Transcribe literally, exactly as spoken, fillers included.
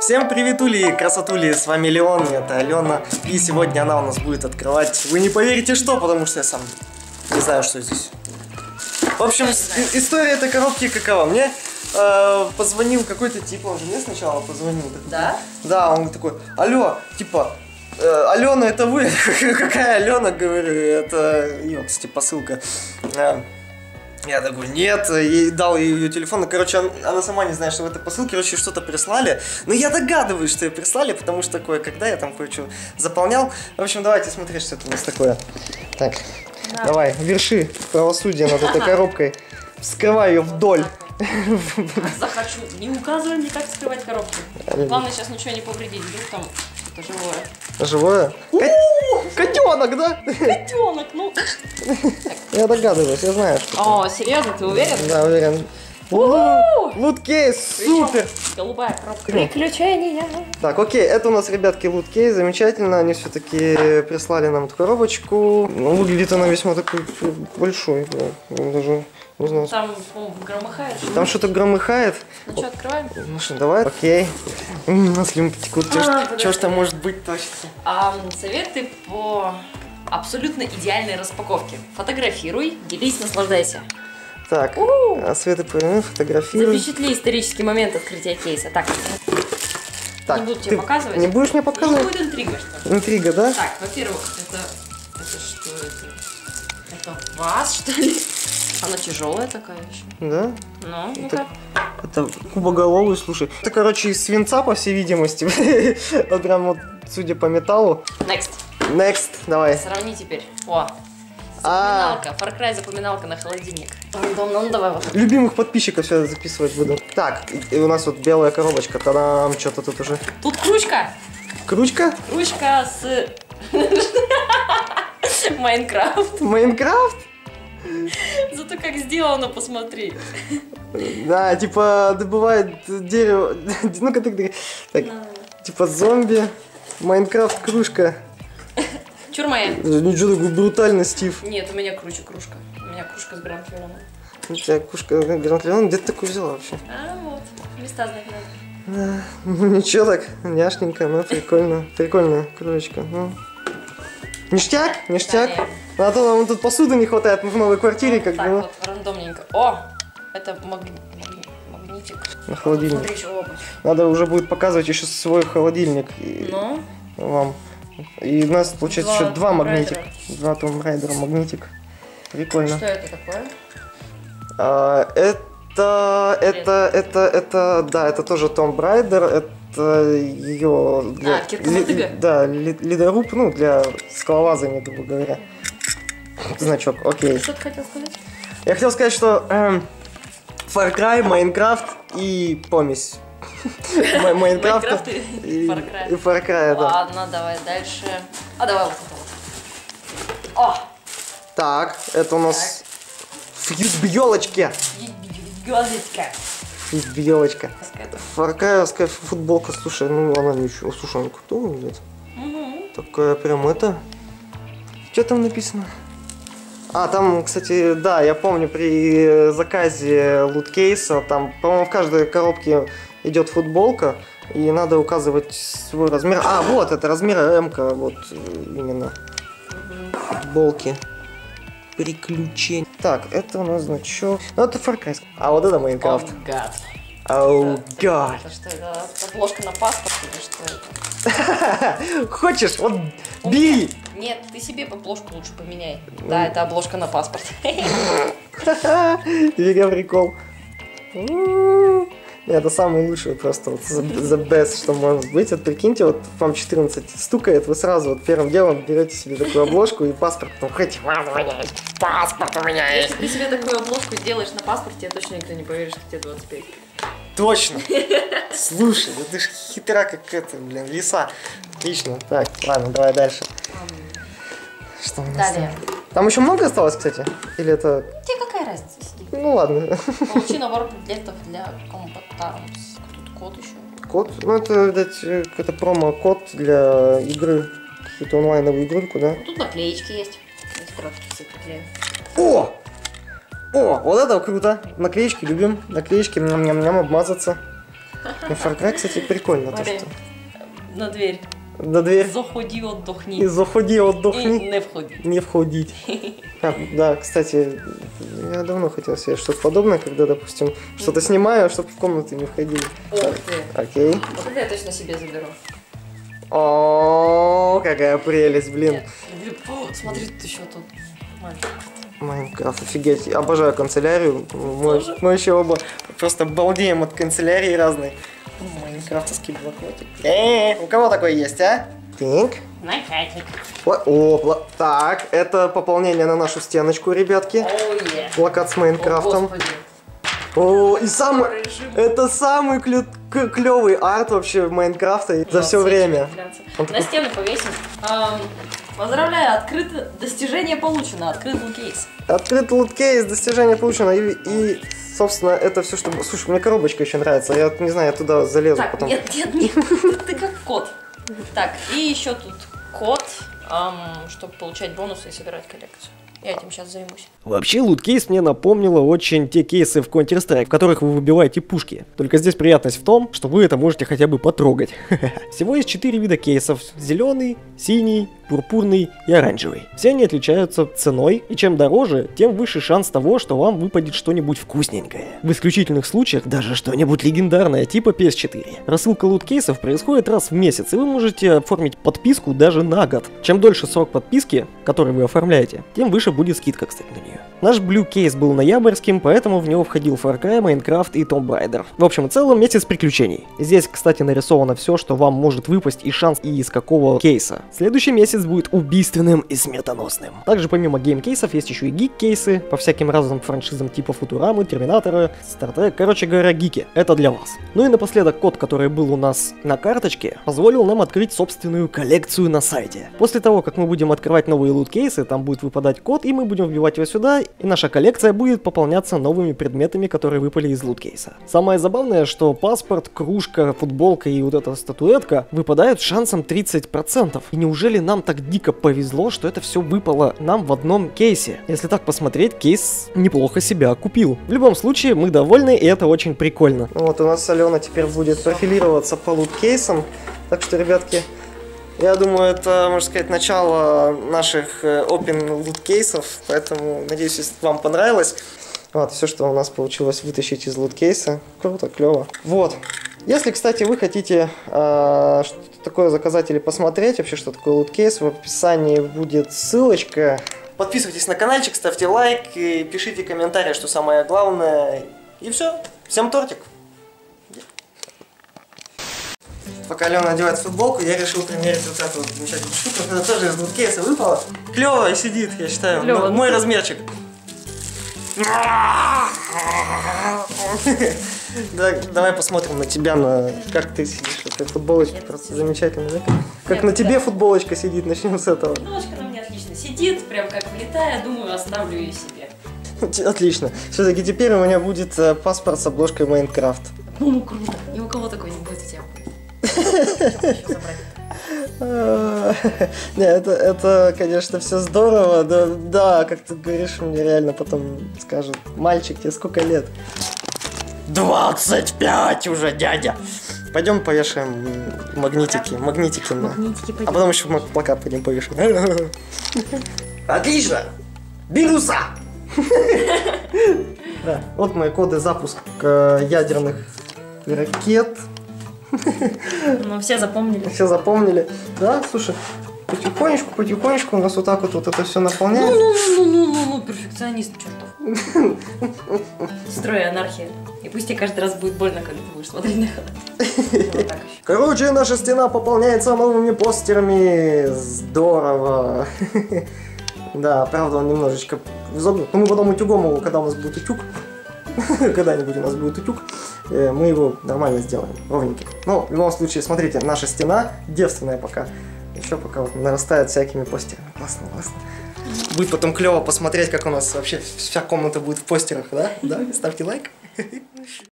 Всем приветули, красотули, с вами Леон, это Алена. И сегодня она у нас будет открывать, вы не поверите что, потому что я сам не знаю, что здесь. В общем, история этой коробки какова? Мне э, позвонил какой-то тип, он же мне сначала позвонил. Да? Да, он такой, алло, типа, э, Алена, это вы? Какая Алена, говорю, это ее, кстати, посылка. Я такой, нет, и дал ей ее телефон. Ну, короче, он, она сама не знает, что в этой посылке, короче, что-то прислали. Но я догадываюсь, что ее прислали, потому что кое-когда я там кое-что заполнял. В общем, давайте смотреть, что это у нас такое. Так, да. Давай, верши правосудие над этой коробкой. Вскрывай ее вдоль. Захочу. Не указывай мне, как вскрывать коробку. Главное сейчас ничего не повредить, вдруг там что-то живое. Живое? Котенок, да? Котенок, ну. Я догадываюсь, я знаю, что. О, серьезно, ты уверен? Да, уверен. Луткейс, супер! Голубая коробка. Приключения. Так, окей, это у нас, ребятки, луткейс, замечательно. Они все-таки прислали нам эту коробочку. Ну, выглядит она весьма такой большой, да. Даже не знаю. Там, по-моему, громыхает. Там что-то громыхает. Ну что, открываем? Ну что, давай. Окей. У нас слюнки текут. Что ж там может быть точно? А, советы по абсолютно идеальной распаковке. Фотографируй, делись, наслаждайся. Так, а Света Пурина, фотографируй. Запечатли исторический момент открытия кейса. Так, так не буду тебе показывать. Не будешь мне показывать? Ну, будет интрига, что ли? Интрига, да? Так, во-первых, это... Это что это? Это ваз, что ли? Она тяжелая такая еще. Да? Ну, ну-ка. Это кубоголовый, слушай. Это, короче, из свинца, по всей видимости. Вот прям вот, судя по металлу. Next. Next, давай. Сравни теперь. О, запоминалка. Far Cry запоминалка на холодильник. Рандом, ну давай вот. Любимых подписчиков сейчас записывать буду. Так, и у нас вот белая коробочка. Та-дам, что-то тут уже. Тут кружка. Кружка? Кружка с... Майнкрафт. Майнкрафт? Зато как сделано, посмотри. Да, типа добывает дерево. Ну-ка ты. Так, типа зомби. Майнкрафт кружка. Чур моя. Ничего такой брутально, Стив. Нет, у меня круче кружка. У меня кружка с Гранд Леоном. У тебя кружка Гранд Леон? Где ты такую взяла вообще? А, вот. Места знать надо. Да, ну ничего так, няшненько, ну прикольно. Прикольная кружечка. Ну. Ништяк? Ништяк? Ну, а то нам тут посуды не хватает в новой квартире, как бы. Так, вот, рандомненько. О! Это маг... магнитик. На холодильник. Смотри, еще оба. Надо уже будет показывать еще свой холодильник. И... Ну? Вам. И у нас получается Два еще два магнитика. Райдера. Два Том Райдера магнитик. Прикольно. Что это такое? А, это, это, это, это, да, это тоже Том Райдер. Это ее... Для, а, кирка мотыга? Да, ли, ледоруб, ну, для скалолазания, грубо говоря. Значок, окей. Что ты хотел сказать? Я хотел сказать, что эм, Far Cry, Майнкрафт и помесь. Майнкрафт и Far Cry. И Far Cry, да. Ладно, давай дальше. А давай вот это вот. О! Так, это у нас фьюз бьелочки. Гвоздичка. Фьюз бьелочка. Фаркаевская футболка, слушай, ну она ничего, слушай, она кто выглядит? Такая прям это. Что там написано? А, там, кстати, да, я помню, при заказе луткейса, там, по-моему, в каждой коробке идет футболка, и надо указывать свой размер. А, вот, это размер М-ка, вот именно. Футболки. Приключения. Так, это у нас значок. Ну, это Far Cry. А вот это Майнкрафт. О, гад. Оу, гад. Это что, это обложка на паспорт или что это? Хочешь? Вот, бери! Нет, ты себе обложку лучше поменяй. Да, это обложка на паспорт. Фига прикол. Это самый лучший просто, вот, the best, что может быть. Вот прикиньте, вот вам четырнадцать стукает, вы сразу вот первым делом берете себе такую обложку и паспорт, потом хотите, мама, у меня есть паспорт, у меня есть. Если ты себе такую обложку сделаешь на паспорте, я точно никто не поверит, что тебе двадцать пять. Точно. Слушай, да ты ж хитра как это, блин, лиса. Отлично. Так, ладно, давай дальше. Что у нас Далее. там? Там еще много осталось, кстати? Или это... Тебе какая разница, сиди. Ну ладно. Получи набор предметов для комбатармс. Тут код еще. Код? Ну это, видать, какой-то промо-код для игры. Какую-то онлайновую игрульку, да? Тут наклеечки есть. Закрепляю. О! О, вот это круто. Наклеечки любим. Наклеечки, ням-ням-ням, обмазаться. Far Cry, кстати, прикольно. То, что... На дверь. На дверь. Заходи, отдохни. И заходи, отдохни. И не входи. Не входить. А, да, кстати, я давно хотел себе что-то подобное, когда, допустим, что-то снимаю, чтобы в комнату не входили. Ух ты. Окей. Вот это я точно себе заберу. О, какая прелесть, блин. Нет. О, смотри, тут еще тут Майнкрафт. Майнкрафт, офигеть. Обожаю канцелярию. Мы, мы еще оба просто балдеем от канцелярии разной. Майнкрафтовский блокнотик. Э, у кого такой есть, а? Так. Майнкрафтик. О, так, это пополнение на нашу стеночку, ребятки. Oh, плакат с Майнкрафтом. О, О, и самый, это самый клю, клевый арт вообще Майнкрафта за все время. На такой... стену повесим. Эм, поздравляю, открыто достижение получено, открыт луткейс. Открыт луткейс, достижение получено и, и собственно это все, что. Слушай, мне коробочка еще нравится, я не знаю, я туда залезу так, потом. Нет, нет, нет, ты как кот. Так, и еще тут код, эм, чтобы получать бонусы и собирать коллекцию. Я этим сейчас займусь. Вообще, луткейс мне напомнило очень те кейсы в Counter-Strike, в которых вы выбиваете пушки. Только здесь приятность в том, что вы это можете хотя бы потрогать. Всего есть четыре вида кейсов. Зеленый, синий, пурпурный и оранжевый. Все они отличаются ценой, и чем дороже, тем выше шанс того, что вам выпадет что-нибудь вкусненькое. В исключительных случаях даже что-нибудь легендарное, типа пи эс четыре. Рассылка луткейсов происходит раз в месяц, и вы можете оформить подписку даже на год. Чем дольше срок подписки, который вы оформляете, тем выше будет скидка, кстати, на нее. Наш Blue Case был ноябрьским, поэтому в него входил Far Cry, Minecraft и Tomb Raider. В общем и целом, месяц приключений. Здесь, кстати, нарисовано все, что вам может выпасть и шанс и из какого кейса. Следующий месяц будет убийственным и смертоносным. Также помимо гейм-кейсов есть еще и гик-кейсы по всяким разным франшизам типа Футурамы, Терминатора, Star Trek. Короче говоря, гики. Это для вас. Ну и напоследок код, который был у нас на карточке, позволил нам открыть собственную коллекцию на сайте. После того, как мы будем открывать новые лут-кейсы, там будет выпадать код, и мы будем вбивать его сюда, и наша коллекция будет пополняться новыми предметами, которые выпали из лут-кейса. Самое забавное, что паспорт, кружка, футболка и вот эта статуэтка выпадают с шансом тридцать процентов. И неужели нам так дико повезло, что это все выпало нам в одном кейсе? Если так посмотреть, кейс неплохо себя окупил. В любом случае, мы довольны, и это очень прикольно. Вот у нас Алена теперь будет профилироваться по лут-кейсам. Так что, ребятки, я думаю, это, можно сказать, начало наших open лут-кейсов, поэтому, надеюсь, если вам понравилось. Вот, все, что у нас получилось вытащить из лут-кейса. Круто, клево. Вот. Если, кстати, вы хотите э, что-то такое заказать или посмотреть, вообще, что такое лут-кейс, в описании будет ссылочка. Подписывайтесь на каналчик, ставьте лайк и пишите комментарии, что самое главное. И все. Всем тортик. Пока Алена надевает футболку, я решил примерить вот эту вот замечательную штуку. Она тоже из лут-кейса выпала. Клево и сидит, я считаю. Клево. Мой размерчик. Давай посмотрим на тебя, на как ты сидишь. Эта футболочка просто замечательная, да? Как на тебе футболочка сидит, начнем с этого. Футболочка на мне отлично сидит, прям как влетая, думаю, оставлю ее себе. Отлично. Все-таки теперь у меня будет паспорт с обложкой Майнкрафт. Ну, круто. Ни у кого такой не будет у тебя. Не, это, это, конечно, все здорово, да, да, как ты говоришь, мне реально потом скажут: мальчик, тебе сколько лет? двадцать пять уже, дядя. Пойдем повешаем магнитики, магнитики, на... магнитики а потом еще плакат пойдем повешаем. Отлично! Бирюса! Да, вот мои коды запуска ядерных ракет. Ну, все запомнили. Все запомнили. Да, слушай, потихонечку, потихонечку у нас вот так вот, вот это все наполняется. Ну, ну, ну, ну, ну, ну, перфекционист, чертов. Строй анархия. И пусть тебе каждый раз будет больно, когда ты будешь смотреть на это. Короче, наша стена пополняется новыми постерами. Здорово. Да, правда, он немножечко изогнут. Но мы потом утюгом его, когда у нас будет утюг, когда-нибудь у нас будет утюг, мы его нормально сделаем, ровненький. Но в любом случае, смотрите, наша стена девственная пока. Еще пока вот нарастает всякими постерами. Классно, классно. Будет потом клево посмотреть, как у нас вообще вся комната будет в постерах, да? Да? Ставьте лайк.